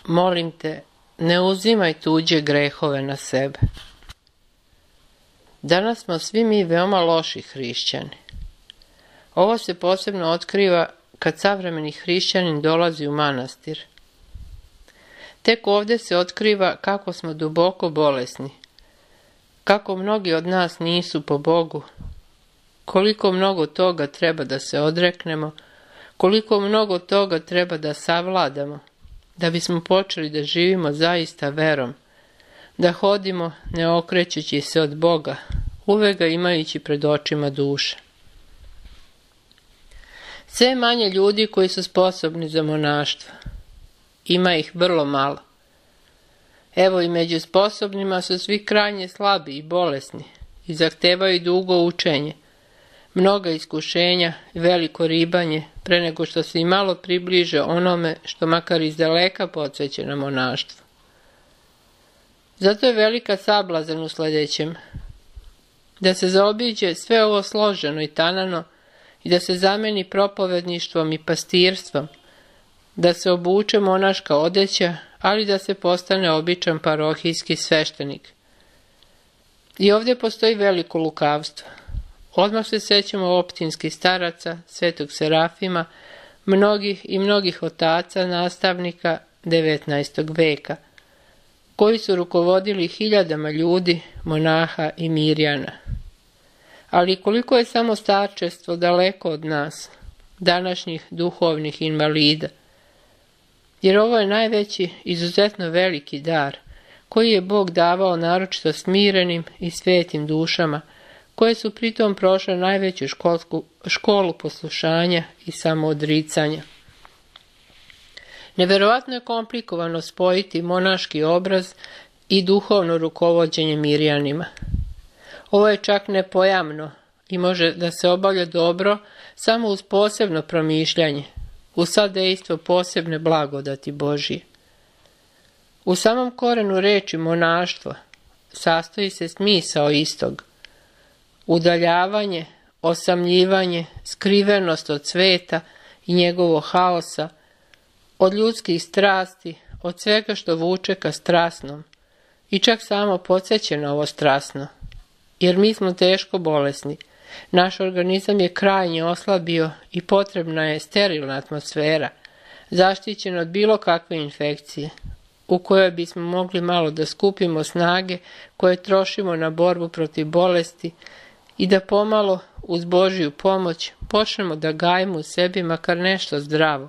Molim te, ne uzimaj tuđe grehove na sebe. Danas smo svi mi veoma loši hrišćani. Ovo se posebno otkriva kad savremeni hrišćanin dolazi u manastir. Tek ovdje se otkriva kako smo duboko bolesni, kako mnogi od nas nisu po Bogu, koliko mnogo toga treba da se odreknemo, koliko mnogo toga treba da savladamo, da bismo počeli da živimo zaista verom, da hodimo ne okrećući se od Boga, uvek ga imajući pred očima duše. Sve manje ljudi koji su sposobni za monaštvo. Ima ih vrlo malo. Evo i među sposobnima su svi krajnje slabi i bolesni i zahtevaju dugo učenje, mnoga iskušenja i veliko ribanje pre nego što se i malo približe onome što makar iz daleka podsjeća na monaštvo. Zato je velika sablazan u sljedećem, da se zaobiđe sve ovo složeno i tanano i da se zameni propovedništvom i pastirstvom, da se obuče monaška odeća, ali da se postane običan parohijski sveštenik. I ovdje postoji veliko lukavstvo. Odmah se sećamo optinskih staraca, svetog Serafima, mnogih otaca, nastavnika 19. veka, koji su rukovodili hiljadama ljudi, monaha i mirjana. Ali koliko je samo starčestvo daleko od nas, današnjih duhovnih invalida, jer ovo je najveći, izuzetno veliki dar, koji je Bog davao naročito smirenim i svetim dušama, koje su pritom prošle najveću školu poslušanja i samoodricanja. Neverovatno je komplikovano spojiti monaški obraz i duhovno rukovođenje mirjanima. Ovo je čak nepojamno i može da se obavlja dobro samo uz posebno promišljanje, uz sadejstvo posebne blagodati Božije. U samom korenu reči monaštvo sastoji se smisao istog: udaljavanje, osamljivanje, skrivenost od sveta i njegovog haosa, od ljudskih strasti, od svega što vuče ka strasnom i čak samo podsjeća na ovo strasno, jer mi smo teško bolesni. Naš organizam je krajnje oslabio i potrebna je sterilna atmosfera, zaštićena od bilo kakve infekcije, u kojoj bismo mogli malo da skupimo snage koje trošimo na borbu protiv bolesti i da pomalo, uz Božju pomoć, počnemo da gajimo u sebi makar nešto zdravo.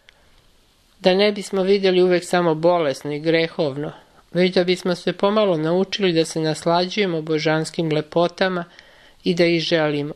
Da ne bismo vidjeli uvek samo bolesno i grehovno, već da bismo se pomalo naučili da se naslađujemo božanskim lepotama i da ih želimo.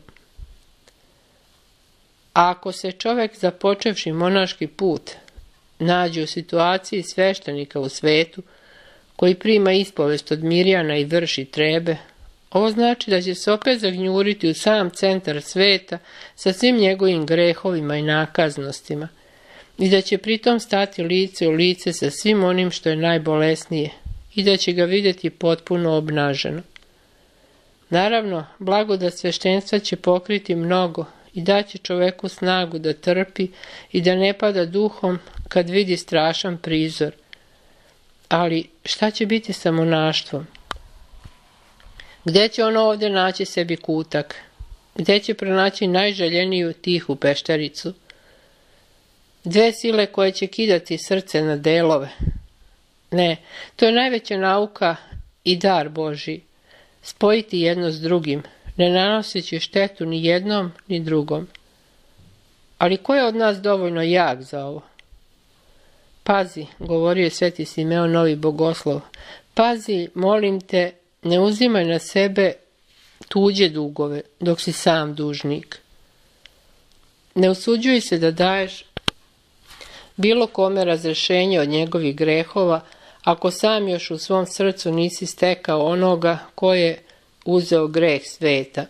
A ako se čovjek započevši monaški put nađe u situaciji sveštenika u svetu, koji prima ispovest od mirjana i vrši trebe, ovo znači da će se opet zagnjuriti u sam centar sveta sa svim njegovim grehovima i nakaznostima i da će pritom stati lice u lice sa svim onim što je najbolesnije i da će ga vidjeti potpuno obnaženo. Naravno, blagodat sveštenstva će pokriti mnogo i daće čoveku snagu da trpi i da ne pada duhom kad vidi strašan prizor. Ali šta će biti sa monaštvom? Gdje će ono ovdje naći sebi kutak? Gdje će pronaći najželjeniju tihu peštaricu? Dve sile koje će kidati srce na delove? Ne, to je najveća nauka i dar Božji. Spojiti jedno s drugim, ne nanoseći štetu ni jednom ni drugom. Ali ko je od nas dovoljno jak za ovo? Pazi, govorio je sveti Simeon Novi Bogoslov, pazi, molim te, ne uzimaj na sebe tuđe dugove dok si sam dužnik. Ne usuđuj se da daješ bilo kome razrešenje od njegovih grehova, ako sam još u svom srcu nisi stekao onoga ko je uzeo greh sveta.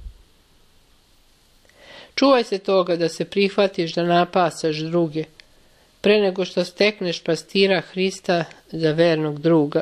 Čuvaj se toga da se prihvatiš da napasaš druge, pre nego što stekneš pastira Hrista za vernog druga.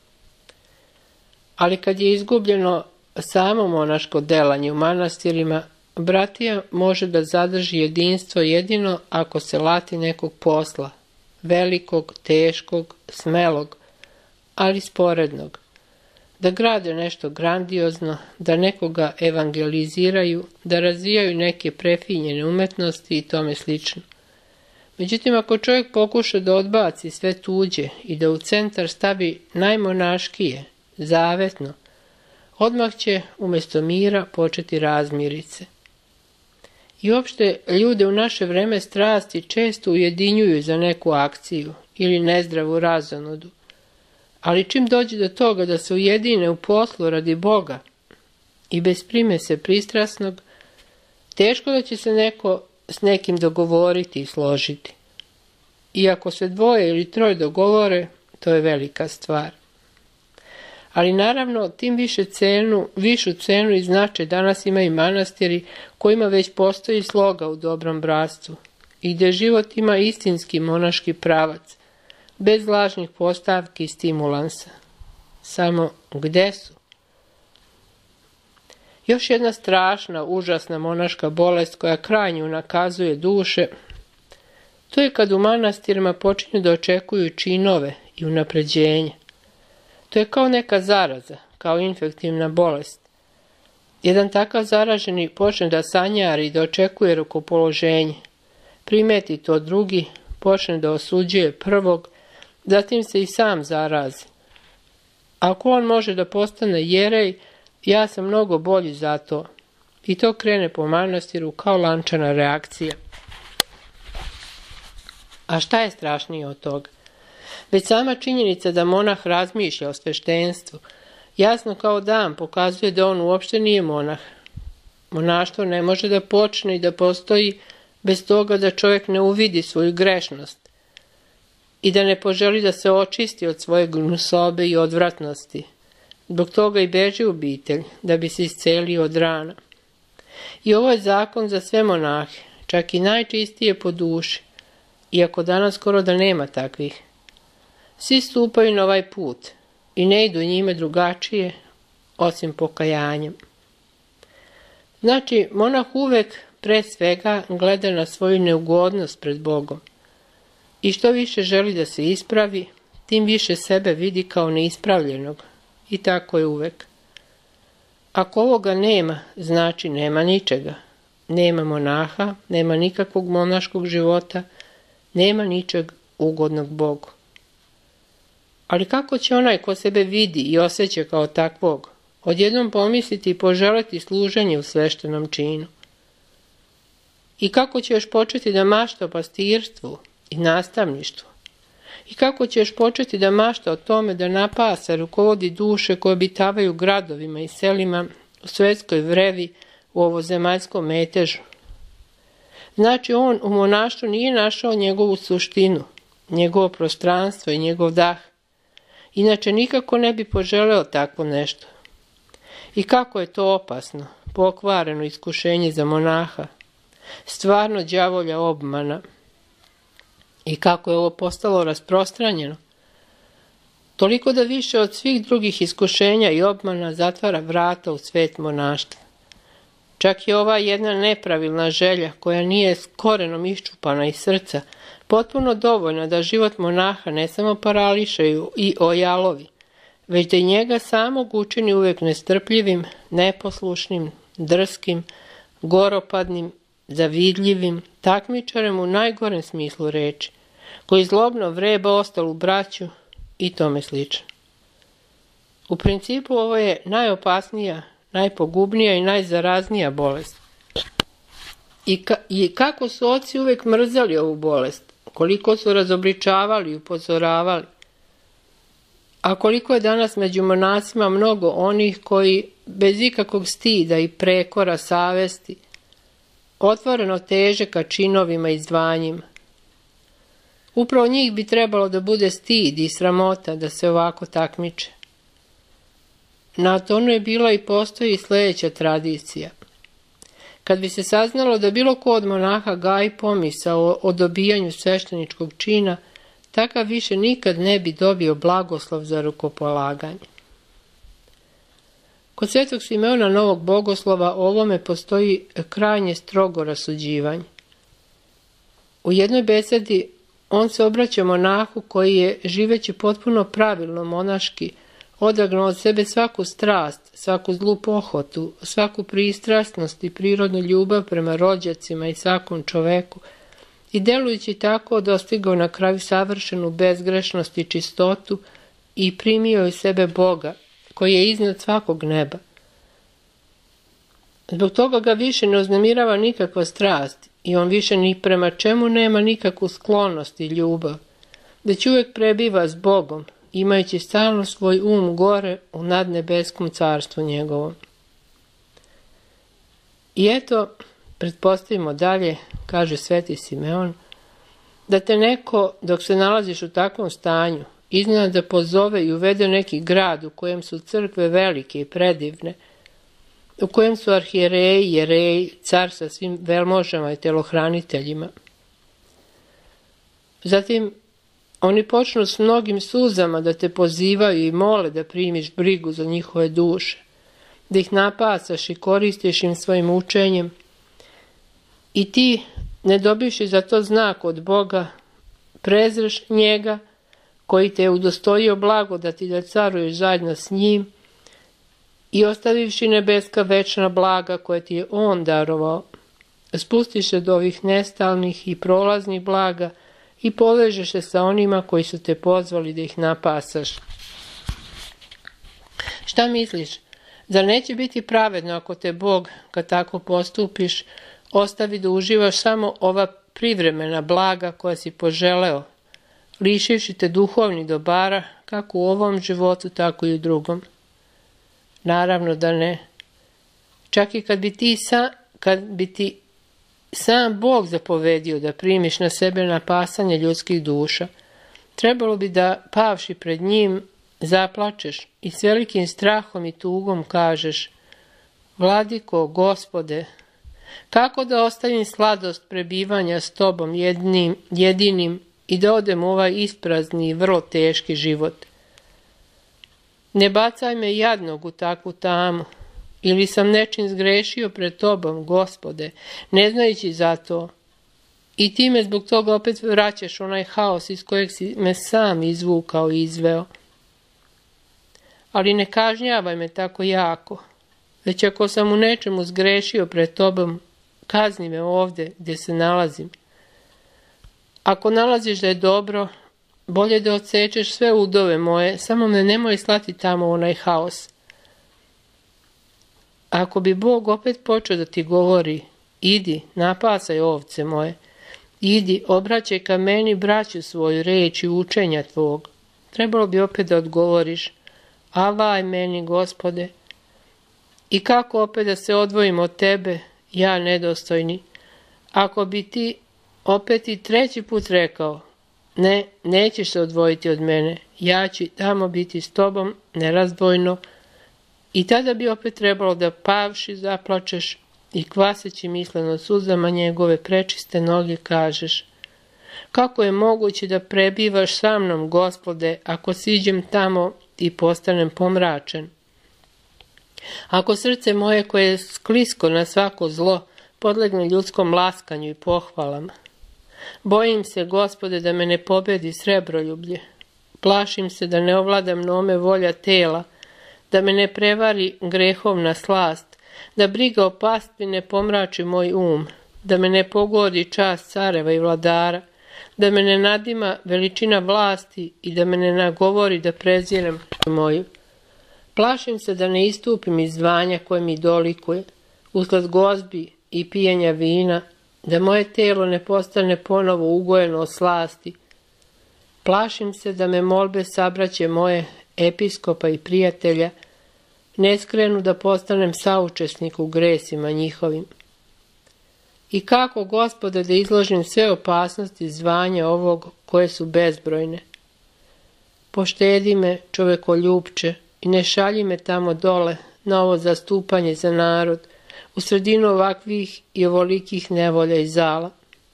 Ali kad je izgubljeno samo monaško delanje u manastirima, bratija može da zadrži jedinstvo jedino ako se lati nekog posla, velikog, teškog, smelog, ali sporednog. Da grade nešto grandiozno, da nekoga evangeliziraju, da razvijaju neke prefinjene umetnosti i tome slično. Međutim, ako čovjek pokuša da odbaci sve tuđe i da u centar stavi najmonaškije, zavetno, odmah će umjesto mira početi razmirice. I uopšte ljude u naše vreme strasti često ujedinjuju za neku akciju ili nezdravu razonodu. Ali čim dođe do toga da se ujedine u poslu radi Boga i bez primese pristrasnog, teško da će se neko s nekim dogovoriti i složiti. I ako se dvoje ili troje dogovore, to je velika stvar. Ali naravno, tim višu cenu i značaj danas imaju manastiri kojima već postoji sloga u dobrom bratstvu i gdje život ima istinski monaški pravac, bez lažnih postavki i stimulansa. Samo gde su? Još jedna strašna, užasna monaška bolest koja krajnje unakazuje duše, to je kad u manastirima počinju da očekuju činove i unapređenje. To je kao neka zaraza, kao infektivna bolest. Jedan takav zaraženi počne da sanjari i da očekuje rukopoloženje. Primeti to drugi, počne da osuđuje prvog, zatim se i sam zarazi. Ako on može da postane jerej, ja sam mnogo bolji za to. I to krene po manastiru kao lančana reakcija. A šta je strašnije od toga? Već sama činjenica da monah razmišlja o sveštenstvu, jasno kao dan pokazuje da on uopšte nije monah. Monaštvo ne može da počne i da postoji bez toga da čovjek ne uvidi svoju grešnost i da ne poželi da se očisti od svoje gnusobe i odvratnosti. Zbog toga i beži obitelj, da bi se iscelio od rana. I ovo je zakon za sve monahe, čak i najčistije po duši, iako danas skoro da nema takvih. Svi stupaju na ovaj put i ne idu njime drugačije, osim pokajanjem. Znači, monah uvek pre svega gleda na svoju neugodnost pred Bogom. I što više želi da se ispravi, tim više sebe vidi kao neispravljenog. I tako je uvek. Ako ovoga nema, znači nema ničega. Nema monaha, nema nikakvog monaškog života, nema ničeg ugodnog Bogu. Ali kako će onaj ko sebe vidi i osjeća kao takvog, odjednom pomisliti i poželiti služenje u sveštenom činu? I kako će još početi da mašta o pastirstvu i nastavništvu? I kako će još početi da mašta o tome da napasa rukovodi duše koje obitavaju gradovima i selima u svetskoj vrevi u ovozemaljskom metežu? Znači on u monaštvu nije našao njegovu suštinu, njegovo prostranstvo i njegov dah. Inače nikako ne bi poželeo takvo nešto. I kako je to opasno, pokvareno iskušenje za monaha, stvarno đavolja obmana. I kako je ovo postalo rasprostranjeno, toliko da više od svih drugih iskušenja i obmana zatvara vrata u svet monaštva. Čak i ova jedna nepravilna želja, koja nije s korenom iščupana iz srca, potpuno dovoljna da život monaha ne samo parališaju i ojalovi, već da i njega samog učini uvijek nestrpljivim, neposlušnim, drskim, goropadnim, zavidljivim, takmičarem u najgorem smislu reči, koji zlobno vreba ostalu braću i tome slično. U principu ovo je najopasnija, najpogubnija i najzaraznija bolest. I kako su oci uvijek mrzeli ovu bolest, koliko su razobličavali i upozoravali. A koliko je danas među monasima mnogo onih koji bez ikakvog stida i prekora savesti otvoreno teže ka činovima i zvanjima. Upravo njih bi trebalo da bude stid i sramota da se ovako takmiče. Na tonu je bila i postoji sljedeća tradicija. Kad bi se saznalo da bilo ko od monaha gaji pomisao o dobijanju svešteničkog čina, takav više nikad ne bi dobio blagoslov za rukopolaganje. Kod svetog Simeona Novog Bogoslova o ovome postoji krajnje strogo rasuđivanje. U jednoj besedi on se obraća monahu koji je, živeći potpuno pravilno monaški, odagnao od sebe svaku strast, svaku zlu pohotu, svaku pristrasnost i prirodnu ljubav prema rođacima i svakom čoveku, i delujući tako dostigao na kraju savršenu bezgrešnost i čistotu i primio iz sebe Boga, koji je iznad svakog neba. Zbog toga ga više ne uznemirava nikakva strast i on više ni prema čemu nema nikakvu sklonost i ljubav, već uvijek prebiva s Bogom, imajući stalno svoj gore u nadnebeskom carstvu njegovom. I eto, pretpostavimo dalje, kaže sveti Simeon, da te neko, dok se nalaziš u takvom stanju, iznenada pozove i uvede neki grad u kojem su crkve velike i predivne, u kojem su arhijereji, jereji, car sa svim velmožama i telohraniteljima. Zatim, oni počnu s mnogim suzama da te pozivaju i mole da primiš brigu za njihove duše, da ih napasaš i koristiš im svojim učenjem, i ti, ne dobivši za to znak od Boga, prezreš njega koji te je udostojio blagodati da caruješ zajedno s njim, i ostavivši nebeska večna blaga koje ti je on darovao, spustiš se do ovih nestalnih i prolaznih blaga i povežeš se sa onima koji su te pozvali da ih napasaš. Šta misliš? Zar neće biti pravedno ako te Bog, kad tako postupiš, ostavi da uživaš samo ova privremena blaga koja si poželeo, lišivši te duhovnih dobara, kako u ovom životu, tako i u drugom? Naravno da ne. Čak i kad bi ti sam Bog zapovedio da primiš na sebe napasanje ljudskih duša, trebalo bi da, pavši pred njim, zaplačeš i s velikim strahom i tugom kažeš: Vladiko, Gospode, kako da ostavim sladost prebivanja s tobom jedinim i da odem u ovaj isprazni i vrlo teški život? Ne bacaj me jadnog u takvu tamu, ili sam nečim zgrešio pred tobom, Gospode, ne znajući za to, i ti me zbog toga opet vraćaš onaj haos iz kojeg si me sam izvukao i izveo. Ali ne kažnjavaj me tako jako, već ako sam u nečemu zgrešio pred tobom, kazni me ovdje gdje se nalazim. Ako nalaziš da je dobro, bolje da odsečeš sve udove moje, samo me nemoj slati tamo u onaj haos. Ako bi Bog opet počeo da ti govori: idi, napasaj ovce moje, idi, obraćaj ka meni braću svoju, reči učenja tvog, trebalo bi opet da odgovoriš: avaj meni, Gospode. I kako opet da se odvojim od tebe, ja nedostojni, ako bi ti opet i treći put rekao: ne, nećeš se odvojiti od mene, ja ću tamo biti s tobom nerazdvojno, i tada bi opet trebalo da pavši zaplačeš i kvaseći misleno suzama njegove prečiste noge kažeš: kako je moguće da prebivaš sa mnom, Gospode, ako siđem tamo i postanem pomračen? Ako srce moje koje je sklisko na svako zlo podlegne ljudskom laskanju i pohvalama? Bojim se, Gospode, da me ne pobedi srebroljublje. Plašim se da ne ovlada mnome volja tela, da me ne prevari grehovna slast, da briga o pastvi ne pomrači moj da me ne pogodi čast careva i vladara, da me ne nadima veličina vlasti i da me ne nagovori da prezirem moju. Plašim se da ne istupim iz zvanja koje mi dolikuje, usled gozbi i pijenja vina, da moje telo ne postane ponovo ugojeno od slasti. Plašim se da me molbe sabraće moje, episkopa i prijatelja, ne skrenu da postanem saučesnik u gresima njihovim. I kako, Gospode, da izložim sve opasnosti zvanja ovog koje su bezbrojne? Poštedi me, čovekoljupče, i ne šalji me tamo dole na ovo zastupanje za narod, u sredinu ovakvih i ovolikih nevolja i zala.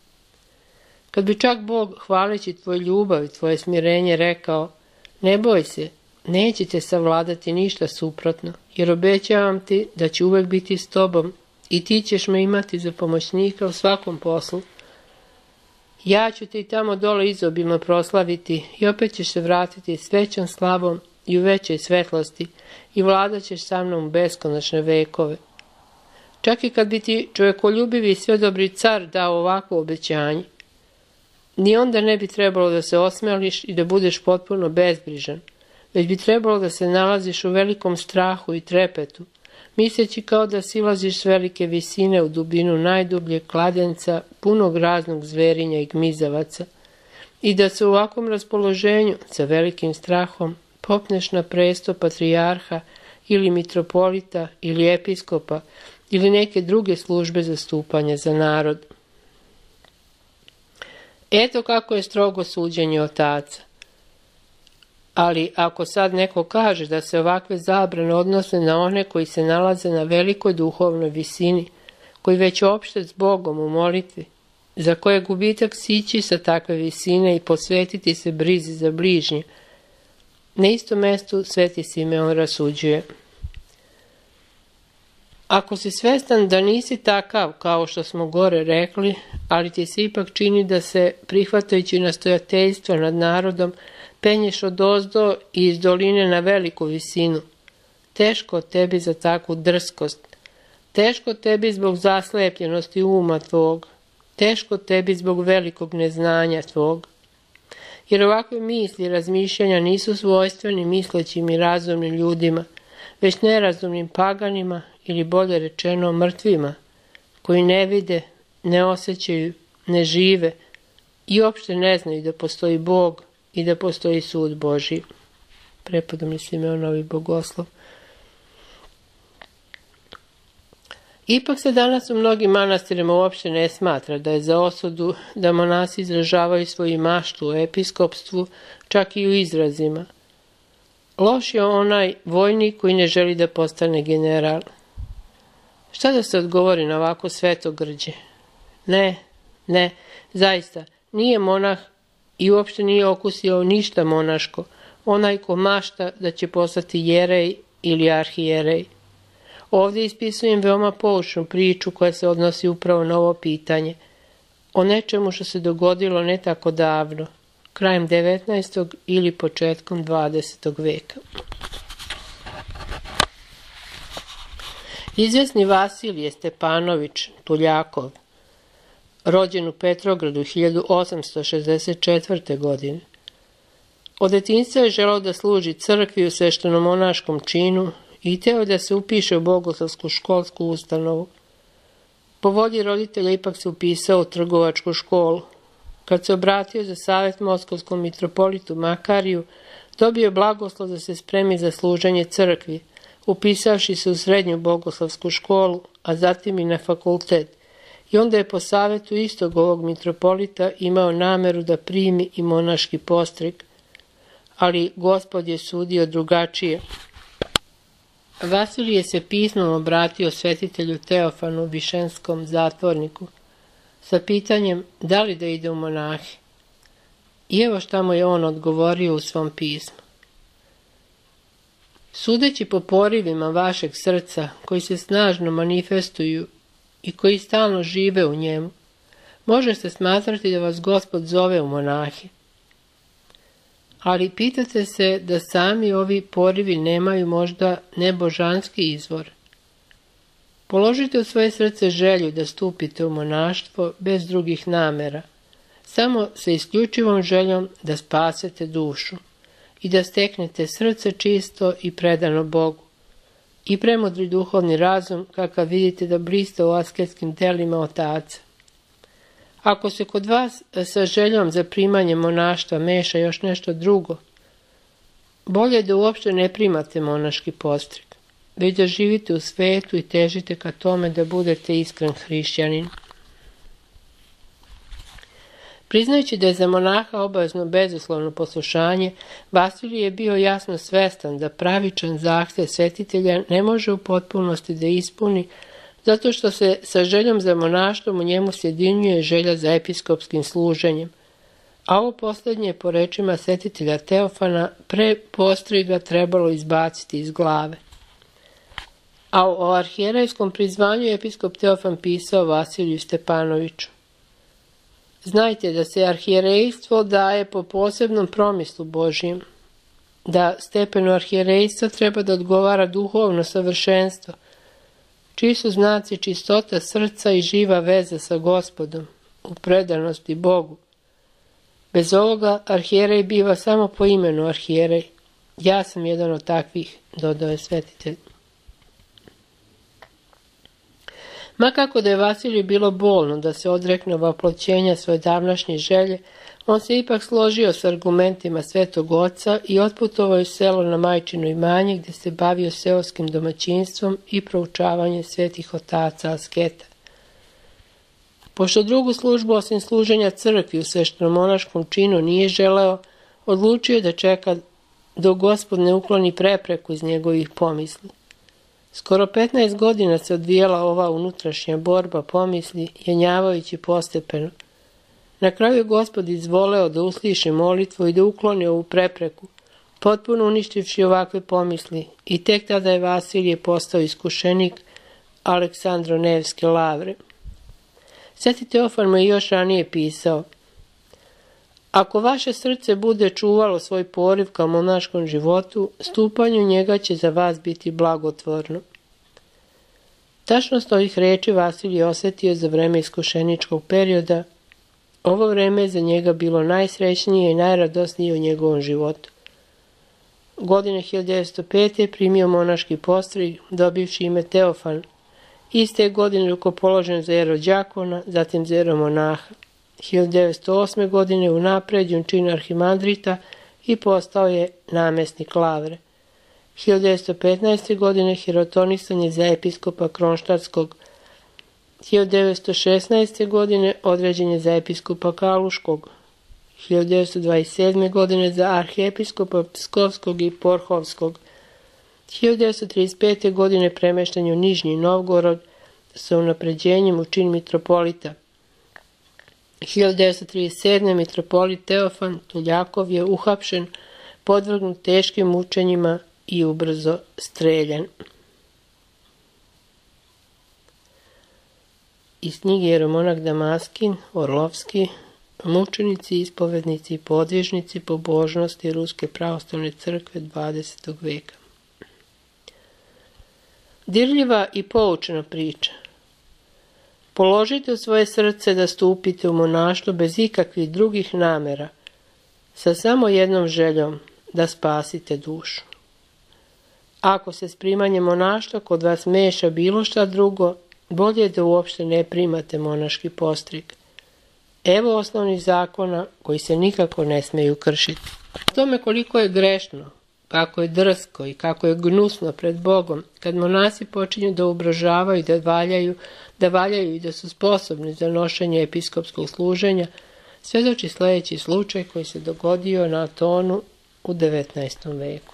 Kad bi čak Bog, hvaleći tvoju ljubav i tvoje smirenje, rekao: ne boj se, neće te savladati ništa suprotno, jer obećavam ti da ću uvek biti s tobom i ti ćeš me imati za pomoćnika u svakom poslu. Ja ću te i tamo dole izobilno proslaviti i opet ćeš se vratiti s većom slavom i u većoj svetlosti i vladat ćeš sa mnom u beskonačne vekove. Čak i kad bi ti čovjekoljubivi i svedobri car dao ovakvo obećanje, ni onda ne bi trebalo da se osmeliš i da budeš potpuno bezbrižan, već bi trebalo da se nalaziš u velikom strahu i trepetu, misleći kao da silaziš s velike visine u dubinu najdubljeg kladenca, punog raznog zverinja i gmizavaca, i da se u ovakvom raspoloženju, sa velikim strahom, popneš na presto patrijarha ili mitropolita ili episkopa ili neke druge službe zastupanja za narod. Eto kako je strogo suđenje otaca. Ali ako sad neko kaže da se ovakve zabrane odnose na one koji se nalaze na velikoj duhovnoj visini, koji već opšte s Bogom u molitvi, za koje gubitak sići sa takve visine i posvetiti se brizi za bližnje, na istom mestu Sveti Simeon rasuđuje. Ako si svestan da nisi takav kao što smo gore rekli, ali ti se ipak čini da se, prihvatajući nastojateljstvo nad narodom, penješ odozdo i iz doline na veliku visinu. Teško tebi za takvu drskost, teško tebi zbog zaslepljenosti uma tvog, teško tebi zbog velikog neznanja tvog. Jer ovakve misli i razmišljanja nisu svojstveni mislećim i razumnim ljudima, već nerazumnim paganima ili bolje rečeno mrtvima, koji ne vide, ne osjećaju, ne žive i uopšte ne znaju da postoji Bog i da postoji sud Božji. Prepodobni Simeonovi bogoslov. Ipak se danas u mnogim manastirima uopšte ne smatra da je za osudu da monasi izražavaju svoju maštu o episkopstvu, čak i u izrazima. Loš je onaj vojnik koji ne želi da postane general. Šta da se odgovori na ovako svetogrđe? Ne, zaista, nije monah i uopšte nije okusio ništa monaško, onaj ko mašta da će postati jerej ili arhijerej. Ovdje ispisujem veoma poučnu priču koja se odnosi upravo na ovo pitanje, o nečemu što se dogodilo ne tako davno, krajem 19. ili početkom 20. veka. Izvesni Vasilije Stepanović Tuljakov, rođen u Petrogradu 1864. godine, od detinjstva je želeo da služi crkvi u svešteno-monaškom činu i teo da se upiše u bogoslovsku školsku ustanovu. Po volji roditelja ipak se upisao u trgovačku školu. Kad se obratio za savjet moskovskom mitropolitu Makariju, dobio blagoslov da se spremi za služenje crkvi, upisavši se u srednju bogoslovsku školu, a zatim i na fakultet. I onda je po savjetu istog ovog mitropolita imao nameru da primi i monaški postrig. Ali Gospod je sudio drugačije. Vasilije se pismom obratio svetitelju Teofanu Višenskom zatvorniku sa pitanjem da li da ide u monahi. I evo šta mu je on odgovorio u svom pismu. Sudeći po porivima vašeg srca koji se snažno manifestuju i koji stalno žive u njemu, može se smatrati da vas Gospod zove u monahi. Ali pitate se da sami ovi porivi nemaju možda nebožanski izvor. Položite u svoje srce želju da stupite u monaštvo bez drugih namera, samo sa isključivom željom da spasete dušu i da steknete srce čisto i predano Bogu i premudri duhovni razum kakav vidite da blista u asketskim delima otaca. Ako se kod vas sa željom za primanje monaštva meša još nešto drugo, bolje da uopšte ne primate monaški postrig, već da živite u svetu i težite ka tome da budete iskren hrišćanin. Priznajući da je za monaha obavezno bezuslovno poslušanje, Vasilije je bio jasno svestan da pravičan zahtev svetitelja ne može u potpunosti da ispuni, zato što se sa željom za monaštvom u njemu sjedinjuje želja za episkopskim služenjem, a ovo posljednje po rečima svetitelja Teofana pre postriga trebalo izbaciti iz glave. A o arhijerejskom prizvanju episkop Teofan pisao Vasiliju Stepanoviću. Znajte da se arhijerejstvo daje po posebnom promislu Božijem, da stepenu arhijerejstva treba da odgovara duhovno savršenstvo, čiji su znaci čistota srca i živa veza sa Gospodom, u predanosti Bogu. Bez ovoga arhijerej biva samo po imenu arhijerej. Ja sam jedan od takvih, dodao je svetitelj. Ma kako da je Vasiliju bilo bolno da se odrekne vaploćenja svoje davnašnje želje, on se ipak složio s argumentima Svetog Oca i otputovao u selo na majčino imanje gdje se bavio seoskim domaćinstvom i proučavanjem svetih otaca asketa. Pošto drugu službu osim služenja crkvi u sveštenomonaškom činu nije želeo, odlučio da čeka dok Gospod ne ukloni prepreku iz njegovih pomisli. Skoro 15 godina se odvijala ova unutrašnja borba pomisli, jenjavajući postepeno. Na kraju je Gospod izvoleo da usliši molitvu i da ukloni ovu prepreku, potpuno uništivši ovakve pomisli, i tek tada je Vasilije postao iskušenik Aleksandro-Nevske lavre. Sveti Teofan mu je još ranije pisao: ako vaše srce bude čuvalo svoj poriv ka monaškom životu, stupanju njega će za vas biti blagotvorno. Tačnost ovih reči Vasilije osjetio za vreme iskušeničkog perioda. Ovo vreme je za njega bilo najsrećnije i najradosnije u njegovom životu. Godine 1905. je primio monaški postrig, dobivši ime Teofan. Iste godine rukopoložen za erodjakona, zatim za eromonaha. 1908. godine unapređen čin arhimandrita i postao je namjesnik lavre. 1915. godine hirotonisan je za episkopa Kronštatskog. 1916. godine određen je za episkopa Kaluškog. 1927. godine za arhiepiskopa Pskovskog i Porhovskog. 1935. godine premešten je u Nižnji Novgorod sa unapređenjem u čin mitropolita. 1937. mitropolit Teofan Tuljakov je uhapšen, podvrgnut teškim mučenjima i ubrzo streljan. Iz knjige Jeromonah Damaskin, Orlovski, mučenici, ispovednici i podvižnici pobožnosti Ruske pravoslavne crkve 20. veka. Dirljiva i poučna priča. Položite u svoje srce da stupite u monaštvo bez ikakvih drugih namera, sa samo jednom željom da spasite dušu. Ako se s primanjem monaštva kod vas meša bilo šta drugo, bolje je da uopšte ne primate monaški postrig. Evo osnovnih zakona koji se nikako ne smeju kršiti. O tome koliko je grešno, kako je drsko i kako je gnusno pred Bogom, kad monasi počinju da ugrožavaju, da valjaju i da su sposobni za nošenje episkopskog služenja, svjedoči sljedeći slučaj koji se dogodio na Atonu u 19. veku.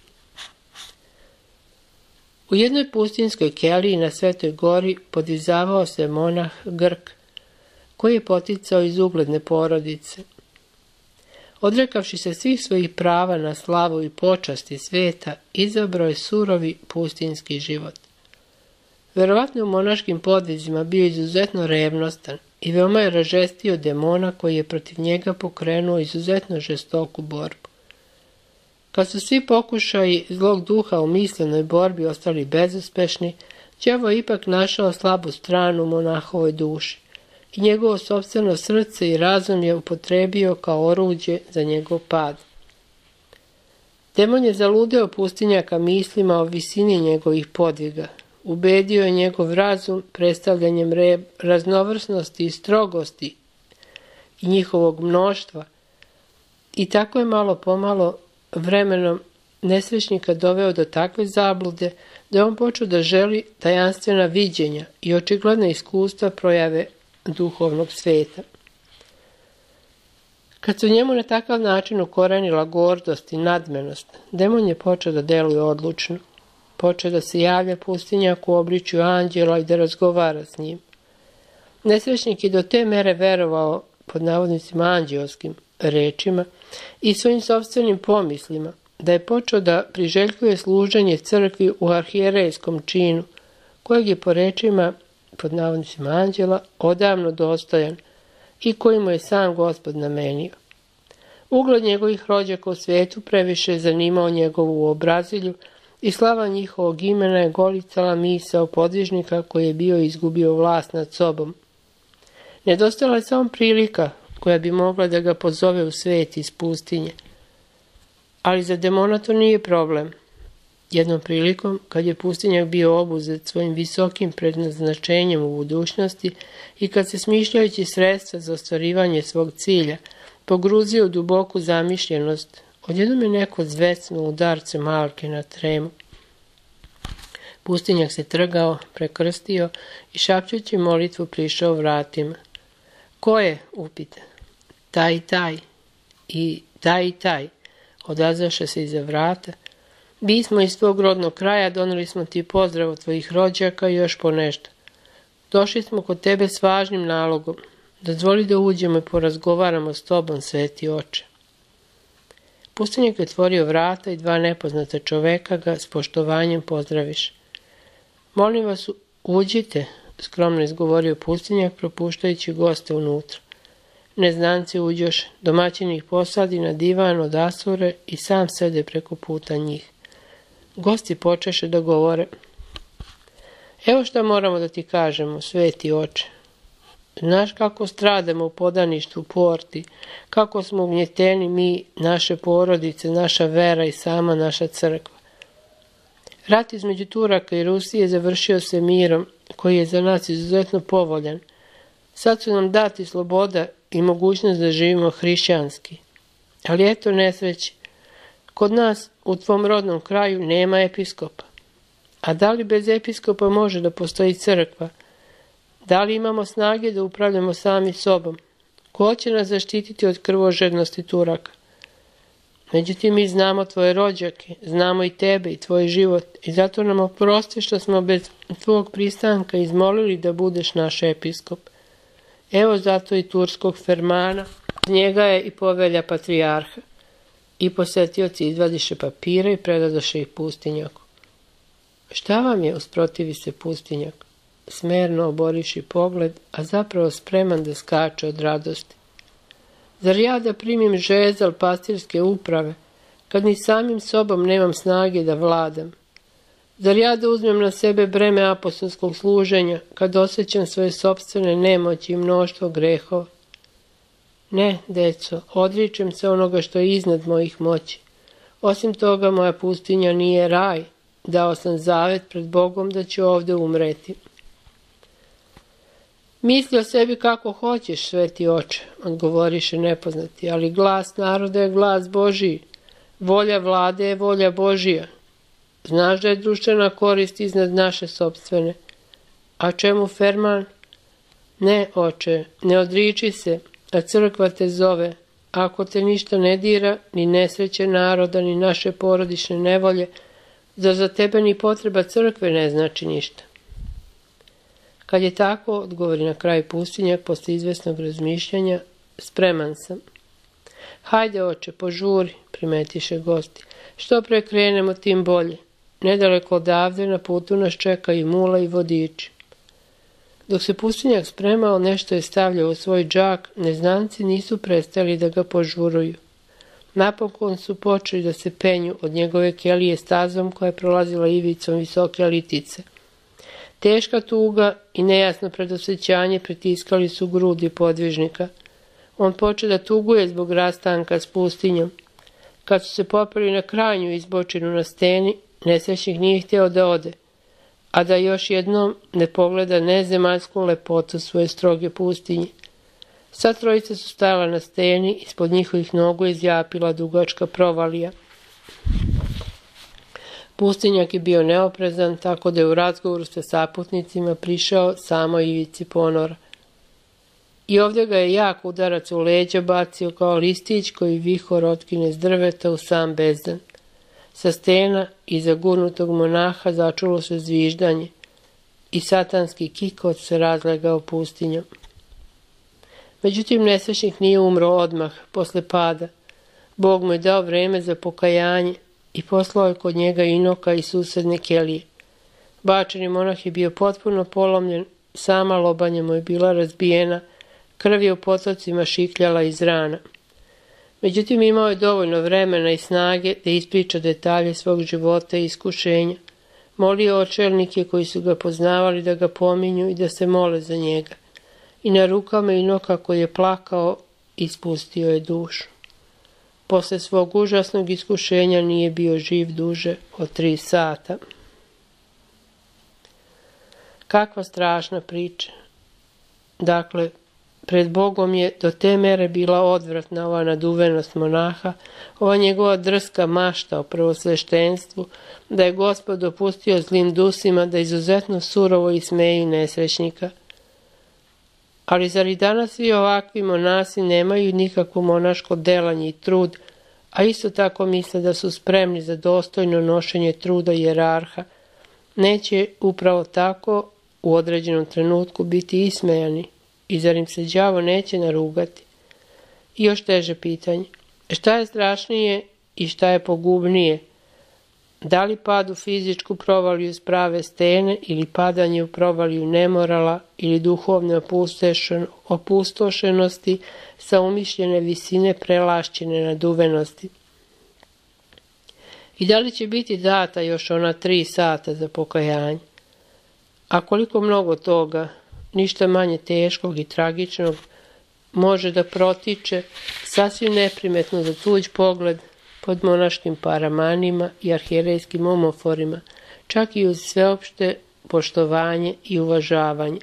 U jednoj pustinskoj keliji na Svetoj gori podizavao se monah Grk, koji je poticao iz ugledne porodice. Odrekavši se svih svojih prava na slavu i počasti sveta, izabrao je surovi pustinski život. Verovatno u monaškim podvizima bio izuzetno revnostan i veoma je ražestio demona koji je protiv njega pokrenuo izuzetno žestoku borbu. Kad su svi pokušaji zlog duha u mislenoj borbi ostali bezuspešni, đavo je ipak našao slabu stranu u monahovoj duši i njegovo sopstveno srce i razum je upotrebio kao oruđe za njegov pad. Demon je zaludeo pustinjaka mislima o visini njegovih podviga. Ubedio je njegov razum predstavljanjem raznovrsnosti i strogosti i njihovog mnoštva. I tako je malo pomalo vremenom nesrećnika doveo do takve zablude da je on počeo da želi tajanstvena viđenja i očigledna iskustva projave duhovnog sveta. Kad se u njemu na takav način ukorenila gordost i nadmenost, demon je počeo da deluje odlučno. Počeo da se javlja pustinjaku u obličju anđela i da razgovara s njim. Nesrećnik je do te mere verovao, pod navodnicima anđelskim rečima, i svojim sopstvenim pomislima, da je počeo da priželjkuje služenje crkvi u arhijerejskom činu, kojeg je po rečima, pod navodnicima anđela, odavno dostojan, i koji mu je sam Gospod namenio. Ugled njegovih rođaka u svijetu previše je zanimao njegovu obrazilju i slava njihovog imena je golicala misao podvižnika koji je bio izgubio vlast nad sobom. Nedostala je samo prilika koja bi mogla da ga pozove u svijet iz pustinje. Ali za demona to nije problem. Jednom prilikom, kad je pustinjak bio obuzet svojim visokim prednaznačenjem u budućnosti i kad se smišljajući sredstva za ostvarivanje svog cilja pogruzio u duboku zamišljenost, odjednom je neko zvecnuo udarcem malke na tremu. Pustinjak se trgao, prekrstio i šapćući molitvu prišao vratima. Ko je? Upita. Taj i taj. I taj i taj. Odazvaše se iza vrata. Bismo iz tvog rodnog kraja, doneli smo ti pozdrav od tvojih rođaka i još ponešto. Došli smo kod tebe s važnim nalogom. Dozvoli da uđemo i porazgovaramo s tobom, sveti oče. Pustinjak je otvorio vrata i dva nepoznata čoveka ga s poštovanjem pozdraviše. Molim vas, uđite, skromno izgovorio pustinjak, propuštajući goste unutra. Neznanci uđoše, domaćin ih posadi na divan od asure i sam sede preko puta njih. Gosti počeše da govore. Evo šta moramo da ti kažemo, sveti oče. Znaš kako stradamo u podaništvu Porti, kako smo ugnjeteni mi, naše porodice, naša vera i sama naša crkva. Rat između Turaka i Rusije završio se mirom, koji je za nas izuzetno povoljan. Sad su nam dati sloboda i mogućnost da živimo hrišćanski. Ali eto nesreće. Kod nas, u tvom rodnom kraju, nema episkopa. A da li bez episkopa može da postoji crkva? Da li imamo snage da upravljamo sami sobom? Ko će nas zaštititi od krvožednosti Turaka? Međutim, mi znamo tvoje rođake, znamo i tebe i tvoj život i zato nam oprosti što smo bez tvog pristanka izmolili da budeš naš episkop. Evo zato i turskog fermana, njega je i povelja patrijarha. I posetioci izvadiše papire i predadoše ih pustinjaku. Šta vam je, usprotivi se pustinjak? Smerno oboriši pogled, a zapravo spreman da skače od radosti. Zar ja da primim žezal pastirske uprave, kad ni samim sobom nemam snage da vladam? Zar ja da uzmem na sebe breme apostolskog služenja, kad osjećam svoje sopstvene nemoći i mnoštvo grehova? Ne, deco, odričem se onoga što je iznad mojih moći. Osim toga, moja pustinja nije raj. Dao sam zavet pred Bogom da ću ovde umreti. Misli o sebi kako hoćeš, sveti oče, odgovoriše nepoznati, ali glas naroda je glas Božiji. Volja vlade je volja Božija. Znaš da je društvena korist iznad naše sopstvene. A čemu ferman? Ne, oče, ne odriči se, a crkva te zove. Ako te ništa ne dira, ni nesreće naroda, ni naše porodične nevolje, zar za tebe ni potreba crkve ne znači ništa? Kad je tako, odgovori na kraju pustinjak posle izvesnog razmišljanja, spreman sam. Hajde, oče, požuri, primetiše gosti. Što pre krenemo, tim bolje. Nedaleko odavde na putu nas čekaju mula i vodiči. Dok se pustinjak spremao, nešto je stavljao u svoj džak, neznanci nisu prestali da ga požuruju. Napokon su počeli da se penju od njegove kelije stazom koja je prolazila ivicom visoke litice. Teška tuga i nejasno predosjećanje pritiskali su grudi podvižnika. On poče da tuguje zbog rastanka s pustinjom. Kad su se popeli na krajnju izbočinu na steni, nesrećnik nije htio da ode, a da još jednom ne pogleda nezemaljsku lepotu svoje stroge pustinje. Sad trojica su stajala na steni, ispod njihovih nogu je zjapila dugačka provalija. Pustinjak je bio neoprezan, tako da je u razgovoru sa saputnicima prišao samo ivici ponora. I ovdje ga je jak udarac u leđa bacio kao listić koji vihor otkine s drveta u sam bezdan. Sa stena iza gurnutog monaha začulo se zviždanje i satanski kikot se razlegao pustinjom. Međutim, nesrećnik nije umro odmah, posle pada. Bog mu je dao vreme za pokajanje i poslao je kod njega Inoka iz susedne kelije. Bačeni monah je bio potpuno polomljen, sama lobanja mu je bila razbijena, Krv je u potocima šikljala iz rana. Međutim, imao je dovoljno vremena i snage da ispriča detalje svog života i iskušenja. Molio očelnike koji su ga poznavali da ga pominju i da se mole za njega. I na rukama i kako je plakao, ispustio je dušu. Posle svog užasnog iskušenja nije bio živ duže od 3 sata. Kakva strašna priča. Dakle, pred Bogom je do te mere bila odvratna ova naduvenost monaha, ova njegova drska mašta o prvosveštenstvu, da je Gospod dopustio zlim dusima da izuzetno surovo ismeju nesrećnika. Ali zar i danas svi ovakvi monasi nemaju nikakvo monaško delanje i trud, a isto tako misle da su spremni za dostojno nošenje truda hijerarha, neće upravo tako u određenom trenutku biti ismejani i zar im se đavo neće narugati? I još teže pitanje. Šta je strašnije i šta je pogubnije? Da li pad u fizičku provaliju s prave stene ili padanje u provaliju nemorala ili duhovne opustošenosti sa umišljene visine prelašćene naduvenosti? I da li će biti data još ona 3 sata za pokajanje? A koliko mnogo toga, ništa manje teškog i tragičnog, može da protiče sasvim neprimetno za tuđ pogled pod monaškim paramanima i arhijerejskim omoforima, čak i uz sveopšte poštovanje i uvažavanje.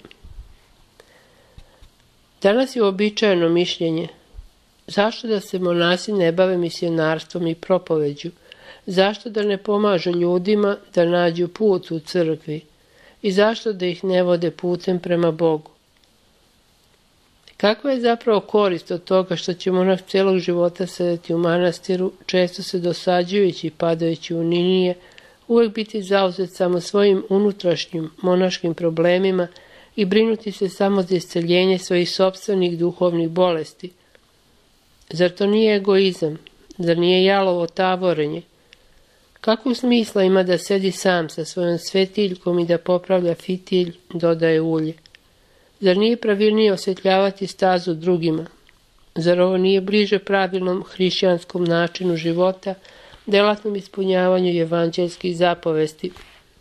Danas je uobičajeno mišljenje, zašto da se monasi ne bave misionarstvom i propoveđu, zašto da ne pomažu ljudima da nađu put u crkvi i zašto da ih ne vode putem prema Bogu. Kakva je zapravo korist od toga što će monah celog života sedeti u manastiru, često se dosađujući i padajući u ninije, uvek biti zauzet samo svojim unutrašnjim monaškim problemima i brinuti se samo za isceljenje svojih sopstvenih duhovnih bolesti? Zar to nije egoizam? Zar nije jalovo tavorenje? Kakvu smisla ima da sedi sam sa svojom svetiljkom i da popravlja fitilj, dodaje ulje? Zar nije pravilnije osvetljavati stazu drugima? Zar ovo nije bliže pravilnom hrišćanskom načinu života, delatnom ispunjavanju evanđelskih zapovesti?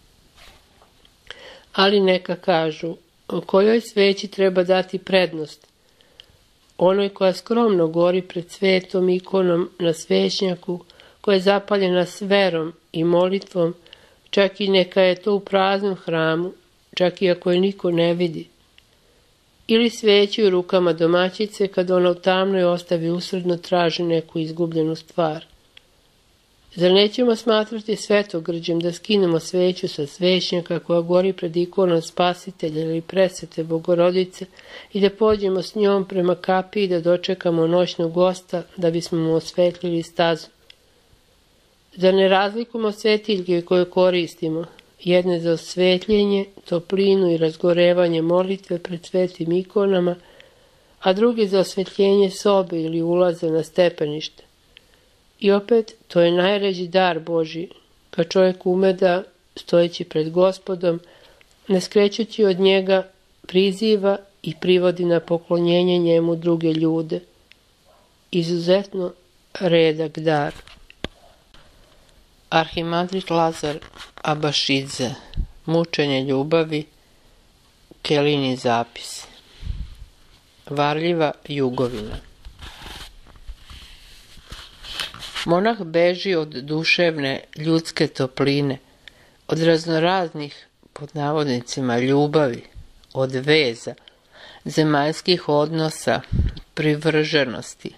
Ali neka kažu, kojoj sveći treba dati prednost? Onoj koja skromno gori pred svetom ikonom na svećnjaku, koja je zapaljena s verom i molitvom, čak i neka je to u praznom hramu, čak i ako je niko ne vidi. Ili sveći u rukama domaćice kad ona u tamnoj ostavi usredno traži neku izgubljenu stvar. Zar nećemo smatrati svetogrđem da skinemo sveću sa svećnjaka koja gori pred ikonom Spasitelja ili presvete Bogorodice i da pođemo s njom prema kapiji da dočekamo noćnog gosta da bismo mu osvetlili stazu? Zar ne razlikujemo svetiljke koje koristimo, jedne za osvetljenje, toplinu i razgorevanje molitve pred svetim ikonama, a druge za osvetljenje sobe ili ulaza na stepenište? I opet, to je najređi dar Božji, kad čovjek ume da, stojeći pred Gospodom, ne skrećući od njega, priziva i privodi na poklonjenje njemu druge ljude. Izuzetno redak dar. Arhimandrit Lazar Abašidze, Mučenje ljubavi, Kelini zapisi. Varljiva Jugovina. Monah beži od duševne ljudske topline, od raznoraznih, pod navodnicima, ljubavi, od veza, zemaljskih odnosa, privrženosti.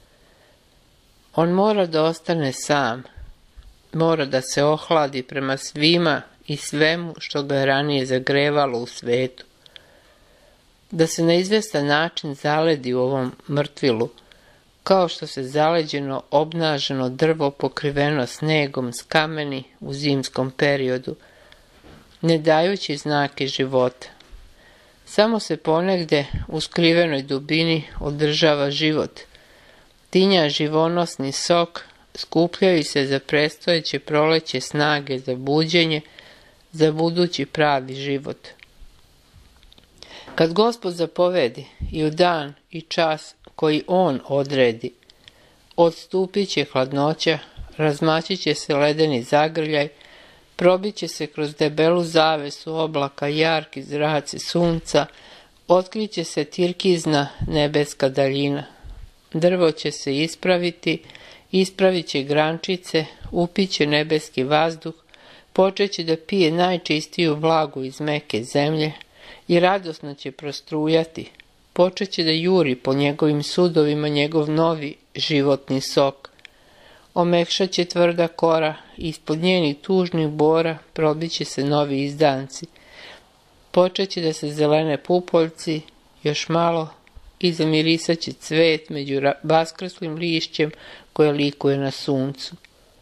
On mora da ostane sam, mora da se ohladi prema svima i svemu što ga je ranije zagrevalo u svetu, da se na izvestan način zaledi u ovom mrtvilu, kao što se zaleđeno obnaženo drvo pokriveno snegom s kameni u zimskom periodu, ne dajući znake života. Samo se ponegde u skrivenoj dubini održava život, tinja živonosni sok, skupljaju se za predstojeće proleće snage za buđenje, za budući pravi život. Kad Gospod zapovedi i u dan i čas koji On odredi, odstupit će hladnoća, razmaćit će se ledeni zagrljaj, probit će se kroz debelu zavesu oblaka jarki zraci sunca, otkriće se tirkizna nebeska daljina. Drvo će se ispraviti, ispravit će grančice, upiće nebeski vazduh, počeće da pije najčistiju vlagu iz meke zemlje i radosno će prostrujati, počeće da juri po njegovim sudovima njegov novi životni sok. Omekšat će tvrda kora, ispod njenih tužnih bora probiće se novi izdanci. Počeće da se zelene pupoljci, još malo, i zamirisat će cvet među vaskrslim lišćem koje likuje na suncu.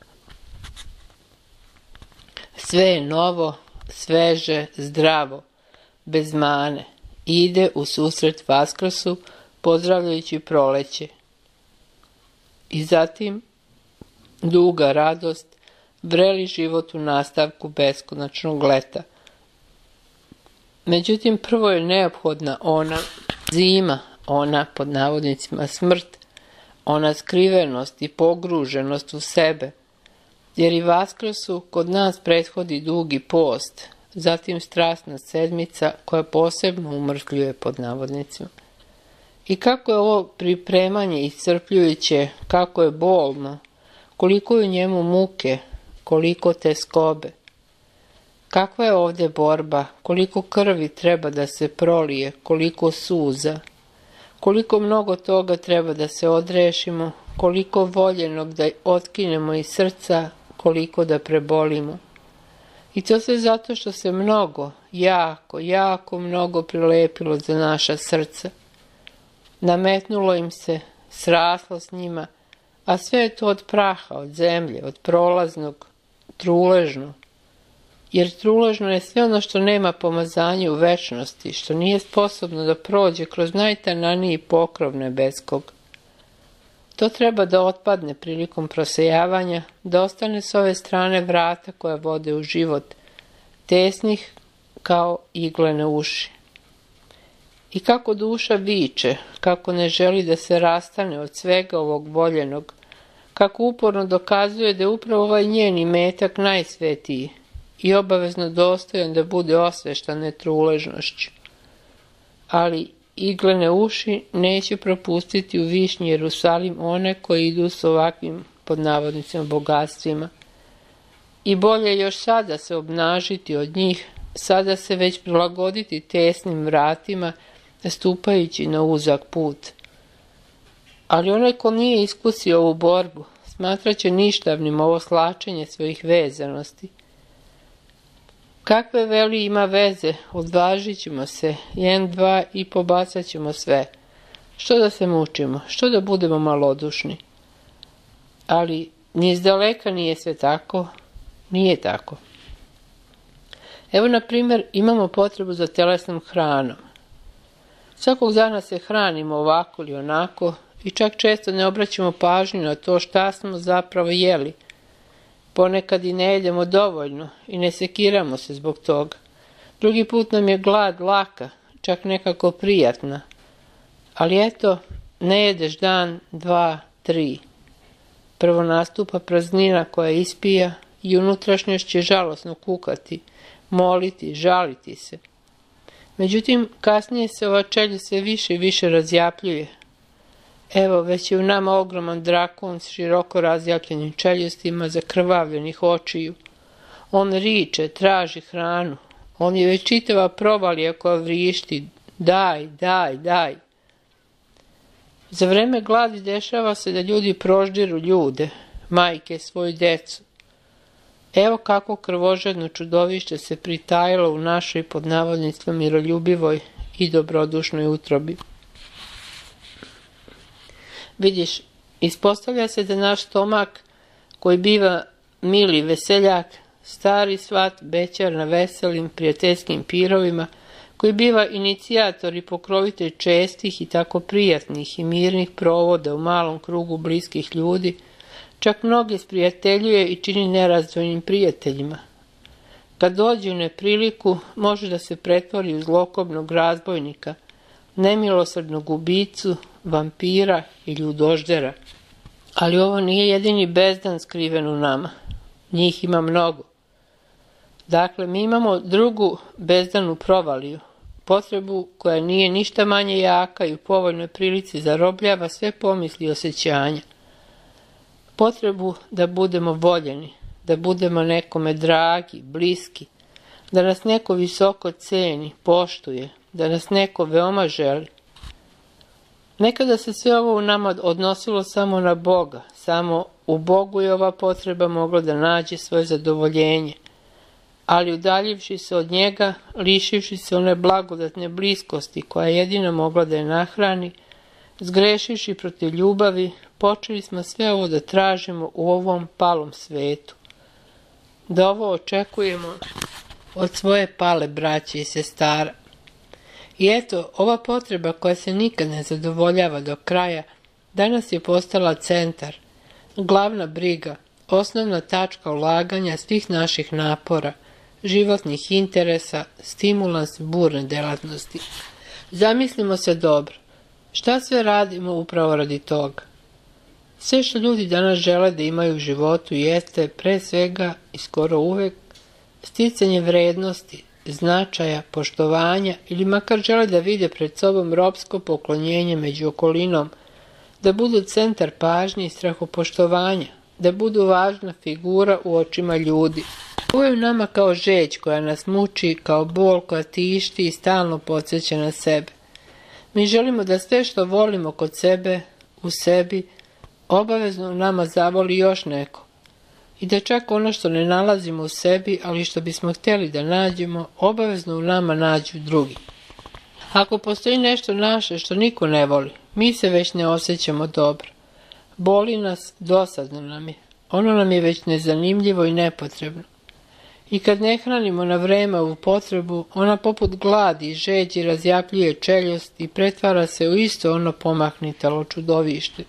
Sve je novo, sveže, zdravo, bez mane, ide u susret Vaskrsu, pozdravljajući proleće. I zatim duga radost, vreli život u nastavku beskonačnog leta. Međutim, prvo je neophodna ona zima, ona, pod navodnicima, smrt, ona skrivenost i pogruženost u sebe, jer i Vaskrsu kod nas prethodi dugi post, zatim strasna sedmica koja posebno umrtljuje, pod navodnicima. I kako je ovo pripremanje iscrpljujuće, kako je bolno, koliko je u njemu muke, koliko teskobe. Kakva je ovdje borba, koliko krvi treba da se prolije, koliko suza, koliko mnogo toga treba da se odrešimo, koliko voljenog da otkinemo iz srca, koliko da prebolimo. I to sve zato što se mnogo, jako mnogo prilepilo za naša srca. Nametnulo im se, sraslo s njima, a sve je to od praha, od zemlje, od prolaznog, truležno. Jer truležno je sve ono što nema pomazanje u večnosti, što nije sposobno da prođe kroz najtananiji pokrov nebeskog. To treba da otpadne prilikom prosejavanja, da ostane s ove strane vrata koja vode u život, tesnih kao iglene uši. I kako duša viče, kako ne želi da se rastane od svega ovog voljenog, kako uporno dokazuje da je upravo ovaj njen imetak najsvetiji i obavezno dostojan da bude osveštan netruležnošću. Ali iglene uši neće propustiti u višnji Jerusalim one koji idu s ovakvim, pod navodnicima, bogatstvima. I bolje još sada se obnažiti od njih, sada se već prilagoditi tesnim vratima, stupajući na uzak put. Ali onaj ko nije iskusio ovu borbu, smatraće ništavnim ovo slačenje svojih vezanosti. Kakve veli ima veze, odvažit ćemo se, 1, 2 i pobacat ćemo sve. Što da se mučimo, što da budemo malodušni? Ali ni izdaleka nije sve tako, nije tako. Evo, na primjer, imamo potrebu za telesnom hranom. Svakog dana se hranimo ovako ili onako i čak često ne obraćamo pažnju na to šta smo zapravo jeli. Ponekad i ne jedemo dovoljno i ne sekiramo se zbog toga. Drugi put nam je glad laka, čak nekako prijatna. Ali eto, ne jedeš dan, 2, 3. Prvo nastupa praznina koja ispija i unutrašnjost će žalosno kukati, moliti, žaliti se. Međutim, kasnije se ova čeljust sve više i više razjapljuje. Evo, već je u nama ogroman drakon s široko razjapljenim čeljustima, zakrvavljenih očiju. On riče, traži hranu. On je već čitava provalija koja vrišti, daj, daj, daj. Za vreme gladi dešava se da ljudi proždiru ljude, majke svoju decu. Evo kako krvožedno čudovište se pritajilo u našoj, pod navodnicima, miroljubivoj i dobrodušnoj utrobi. Vidiš, ispostavlja se da naš stomak, koji biva mili veseljak, stari svat, bećar na veselim, prijateljskim pirovima, koji biva inicijator i pokrovitelj čestih i tako prijatnih i mirnih provoda u malom krugu bliskih ljudi, čak mnoge sprijateljuje i čini nerazdvojnim prijateljima. Kad dođe u nepriliku, može da se pretvori u zlokobnog razbojnika, nemilosrdnog ubicu, vampira i ljudoždera. Ali ovo nije jedini bezdan skriven u nama. Njih ima mnogo. Dakle, mi imamo drugu bezdanu provaliju, potrebu koja nije ništa manje jaka i u povoljnoj prilici zarobljava sve pomisli i osjećanja. Potrebu da budemo voljeni, da budemo nekome dragi, bliski, da nas neko visoko ceni, poštuje, da nas neko veoma želi. Nekada se sve ovo u nama odnosilo samo na Boga, samo u Bogu je ova potreba mogla da nađe svoje zadovoljenje, ali udaljivši se od njega, lišivši se one blagodatne bliskosti koja je jedina mogla da je nahrani, zgrešivši protiv ljubavi, počeli smo sve ovo da tražimo u ovom palom svetu. Da ovo očekujemo od svoje pale braće i sestara. I eto, ova potreba koja se nikad ne zadovoljava do kraja, danas je postala centar, glavna briga, osnovna tačka ulaganja svih naših napora, životnih interesa, stimulans burne delatnosti. Zamislimo se dobro, šta sve radimo upravo radi toga? Sve što ljudi danas žele da imaju u životu jeste, pre svega i skoro uvek, sticanje vrednosti, značaja, poštovanja ili makar žele da vide pred sobom ropsko poklonjenje među okolinom, da budu centar pažnje i strahopoštovanja, da budu važna figura u očima ljudi. Ovo je u nama kao žeđ koja nas muči, kao bol koja tišti i stalno podsjeća na sebe. Mi želimo da sve što volimo kod sebe, u sebi, obavezno u nama zavoli još neko. I da čak ono što ne nalazimo u sebi, ali što bismo htjeli da nađemo, obavezno u nama nađu drugi. Ako postoji nešto naše što niko ne voli, mi se već ne osjećamo dobro. Boli nas, dosadno nam je. Ono nam je već nezanimljivo i nepotrebno. I kad ne hranimo na vreme ovu potrebu, ona poput gladi i žeđi razjapljuje čeljust i pretvara se u isto ono pomahnitalo čudovište.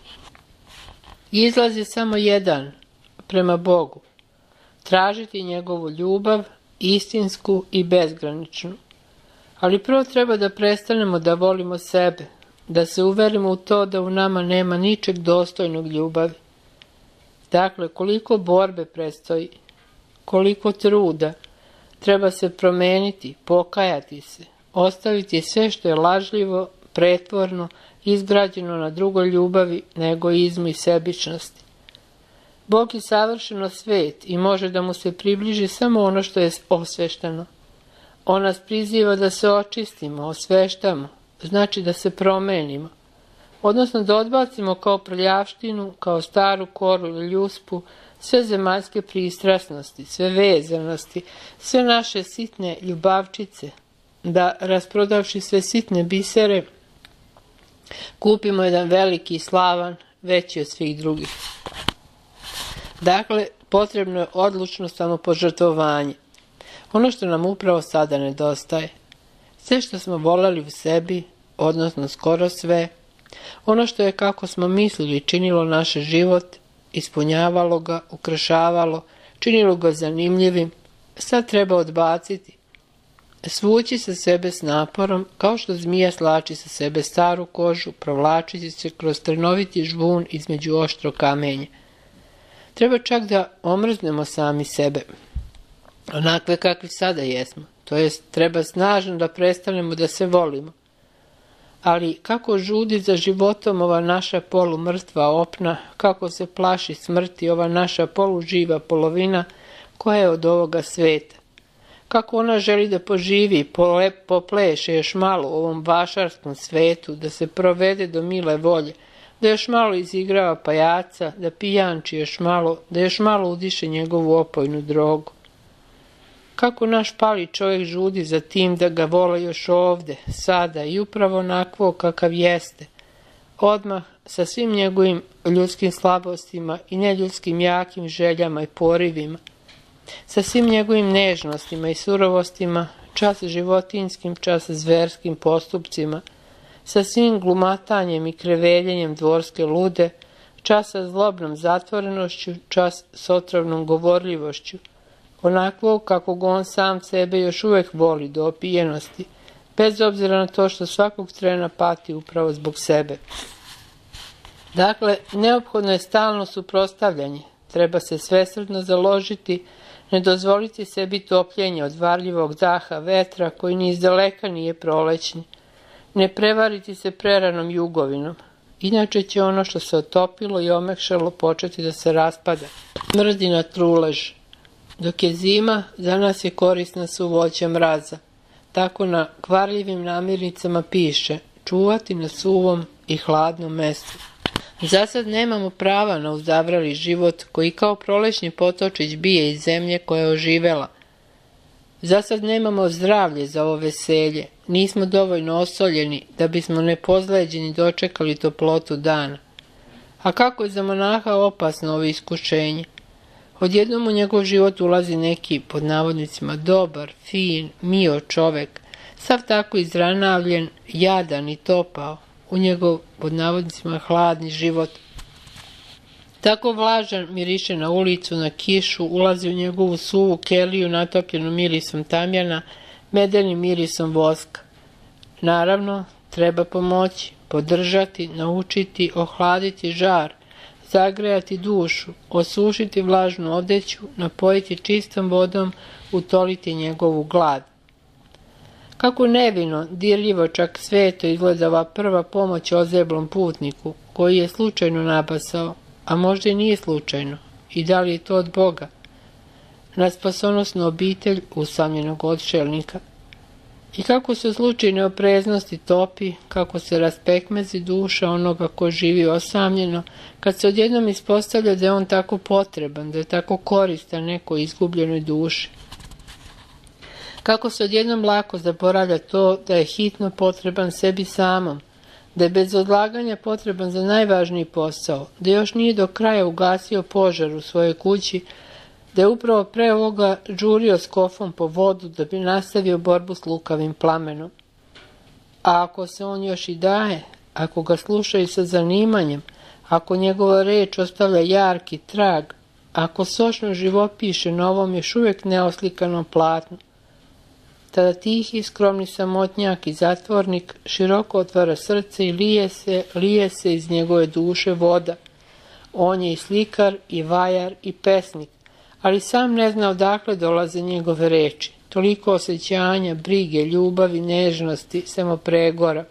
Izlaz je samo jedan, prema Bogu. Tražiti njegovu ljubav, istinsku i bezgraničnu. Ali prvo treba da prestanemo da volimo sebe, da se uverimo u to da u nama nema ničeg dostojnog ljubavi. Dakle, koliko borbe predstoji, koliko truda, treba se promeniti, pokajati se, ostaviti sve što je lažljivo, pretvorno, izgrađeno na drugoj ljubavi, na egoizmu i sebičnosti. Bog je savršeno svet i može da mu se približi samo ono što je osvešteno. On nas priziva da se očistimo, osveštamo, znači da se promenimo, odnosno da odbacimo kao prljavštinu, kao staru koru ili ljuspu, sve zemaljske pristrasnosti, sve vezanosti, sve naše sitne ljubavčice, da rasprodavši sve sitne bisere, kupimo jedan veliki i slavan, veći od svih drugih. Dakle, potrebno je odlučno samopožrtvovanje. Ono što nam upravo sada nedostaje. Sve što smo voljeli u sebi, odnosno skoro sve, ono što je kako smo mislili činilo naš život, ispunjavalo ga, ukrašavalo, činilo ga zanimljivim, sad treba odbaciti. Svući sa sebe s naporom, kao što zmija slači sa sebe staru kožu, provlačiti se kroz trnoviti žvun između oštro kamenja. Treba čak da omrznemo sami sebe, onakve kakvi sada jesmo, to jest treba snažno da prestanemo da se volimo. Ali kako žudi za životom ova naša polumrtva opna, kako se plaši smrti ova naša poluživa polovina koja je od ovoga sveta. Kako ona želi da poživi, popleše još malo u ovom vašarskom svetu, da se provede do mile volje, da još malo izigrava pajaca, da pijanči još malo, da još malo udiše njegovu opojnu drogu. Kako naš pali čovjek žudi za tim da ga vole još ovde, sada i upravo onakvo kakav jeste. Odmah sa svim njegovim ljudskim slabostima i neljudskim jakim željama i porivima, sa svim njegovim nežnostima i surovostima, čas životinskim, čas zverskim postupcima, sa svim glumatanjem i kreveljenjem dvorske lude, čas sa zlobnom zatvorenošću, čas s otrovnom govorljivošću, onakvog kakvog on sam sebe još uvijek voli do opijenosti, bez obzira na to što svakog trena pati upravo zbog sebe. Dakle, neophodno je stalno suprotstavljanje, treba se svesrdno založiti, ne dozvoliti sebi topljenje od varljivog daha vetra koji ni izdaleka nije prolećni, ne prevariti se preranom jugovinom, inače će ono što se otopilo i omekšalo početi da se raspada. Mrdi na trulež. Dok je zima, za nas je korisna suvoća mraza. Tako na kvarljivim namirnicama piše, čuvati na suvom i hladnom mestu. Zasad nemamo prava na uzavrali život koji kao prolećni potočić bije iz zemlje koja je oživela. Zasad nemamo zdravlje za ovo veselje, nismo dovoljno osoljeni da bismo nepozleđeni dočekali toplotu dana. A kako je za monaha opasno ovo iskušenje? Odjednom u njegov život ulazi neki, pod navodnicima, dobar, fin, mio čovek, sav tako izranavljen, jadan i topao, u njegov, pod navodnicima, hladni život. Tako vlažan miriše na ulicu, na kišu, ulazi u njegovu suvu keliju natopljenu mirisom tamjana, medenim mirisom voska. Naravno, treba pomoći, podržati, naučiti, ohladiti žar, zagrejati dušu, osušiti vlažnu odeću, napojiti čistom vodom, utoliti njegovu glad. Kako nevino, dirljivo, čak sveto izgleda ova prva pomoć ozeblom putniku, koji je slučajno nabasao, a možda i nije slučajno, i da li je to od Boga, na spasonosnu obitelj usamljenog odšelnika. I kako se u slučaju neopreznosti topi, kako se raspekmezi duša onoga ko živi osamljeno, kad se odjednom ispostavlja da je on tako potreban, da je tako koristan nekoj izgubljenoj duši. Kako se odjednom lako zaboravlja to da je hitno potreban sebi samom, da je bez odlaganja potreban za najvažniji posao, da još nije do kraja ugasio požar u svojoj kući, da je upravo pre ovoga žurio s kofom po vodu da bi nastavio borbu s lukavim plamenom. A ako se on još i daje, ako ga slušaju sa zanimanjem, ako njegova reč ostavlja jarki trag, ako sočno živopiše na ovom još uvijek neoslikanom platnu, tada tihi, skromni samotnjak i zatvornik široko otvara srce i lije se iz njegove duše voda. On je i slikar, i vajar, i pesnik, ali sam ne zna odakle dolaze njegove reči. Toliko osjećanja, brige, ljubavi, nežnosti, samopregora.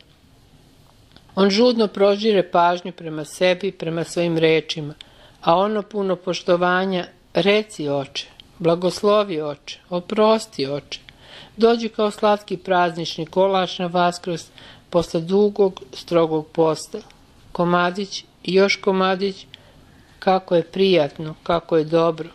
On žudno prožire pažnju prema sebi, prema svojim rečima, a ono puno poštovanja, reci oče, blagoslovi oče, oprosti oče. Dođi kao slatki praznični kolač na Vaskrs posle dugog, strogog posta. Komadić i još komadić, kako je prijatno, kako je dobro.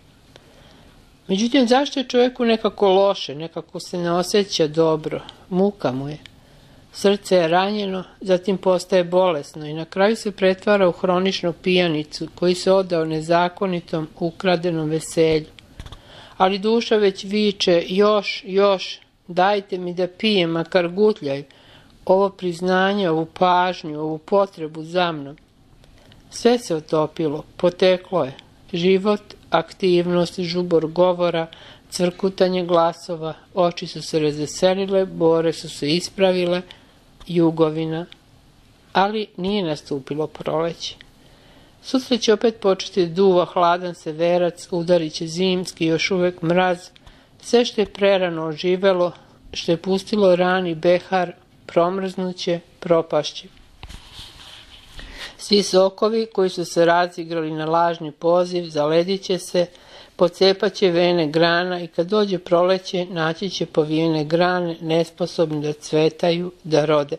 Međutim, zašto je čovjeku nekako loše, nekako se ne osjeća dobro, muka mu je. Srce je ranjeno, zatim postaje bolesno i na kraju se pretvara u hroničnu pijanicu koji se odao nezakonitom, ukradenom veselju. Ali duša već viče, još, dajte mi da pijem, makar gutljaj, ovo priznanje, ovu pažnju, ovu potrebu za mnom. Sve se otopilo, poteklo je. Život, aktivnost, žubor govora, cvrkutanje glasova, oči su se razveselile, bore su se ispravile, jugovina. Ali nije nastupilo proleće. Sutra će opet početi duva hladan severac, udarit će zimski još uvijek mraz, sve što je prerano oživelo, što je pustilo rani behar, promrznuće, propašće. Svi sokovi koji su se razigrali na lažni poziv zaledit će se, pocepaće vene grana i kad dođe proleće naći će povijene grane nesposobne da cvetaju, da rode.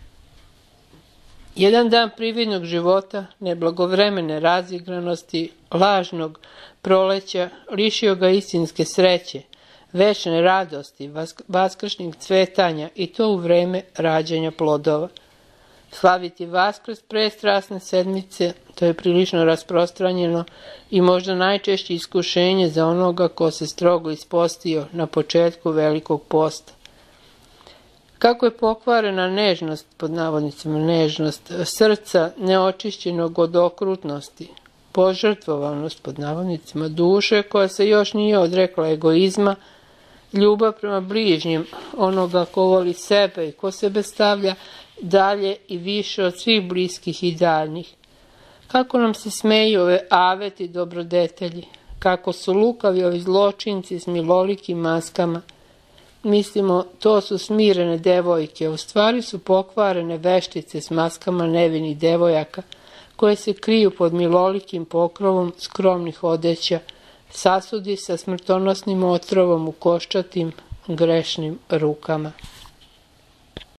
Jedan dan prividnog života, neblagovremene razigranosti, lažnog proleća, lišio ga istinske sreće, večne radosti, vaskršnjeg cvetanja i to u vreme rađanja plodova. Slaviti Vaskrs pre strasne sedmice, to je prilično rasprostranjeno i možda najčešće iskušenje za onoga ko se strogo ispostio na početku velikog posta. Kako je pokvarena nežnost, pod navodnicima nežnost, srca neočišćenog od okrutnosti, požrtvovanost pod navodnicima duše koja se još nije odrekla egoizma, ljubav prema bližnjem, onoga ko voli sebe i ko sebe stavlja dalje i više od svih bliskih i daljnjih. Kako nam se smeju ove aveti dobrodetelji, kako su lukavi ovi zločinci s milolikim maskama. Mislimo, to su smirene devojke, u stvari su pokvarene veštice s maskama nevinih devojaka, koje se kriju pod milolikim pokrovom skromnih odeća, sasudi sa smrtonosnim otrovom u koščatim, grešnim rukama.